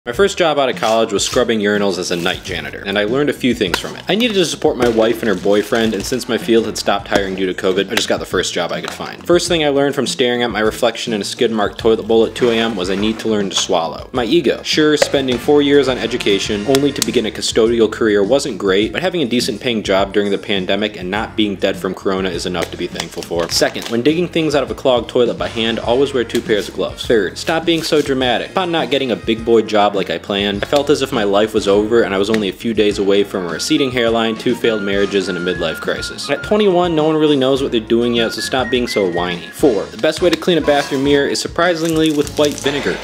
My first job out of college was scrubbing urinals as a night janitor, and I learned a few things from it. I needed to support my wife and her boyfriend, and since my field had stopped hiring due to COVID, I just got the first job I could find. First thing I learned from staring at my reflection in a skid-marked toilet bowl at 2 a.m. was I need to learn to swallow. My ego. Sure, spending 4 years on education, only to begin a custodial career wasn't great, but having a decent paying job during the pandemic and not being dead from corona is enough to be thankful for. Second, when digging things out of a clogged toilet by hand, always wear 2 pairs of gloves. Third, stop being so dramatic. Upon not getting a big boy job like I planned, I felt as if my life was over and I was only a few days away from a receding hairline, 2 failed marriages, and a midlife crisis. At 21, no one really knows what they're doing yet, so stop being so whiny. 4. The best way to clean a bathroom mirror is surprisingly with white vinegar.